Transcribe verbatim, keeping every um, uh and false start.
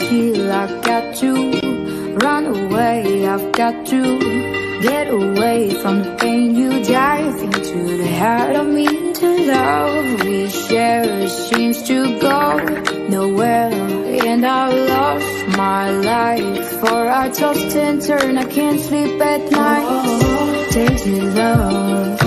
heal, I've got to run away, I've got to get away from the pain. You dive into the heart of me. To love we share seems to go nowhere, and I lost my life, for I tossed and turned, I can't sleep at night. Tainted love,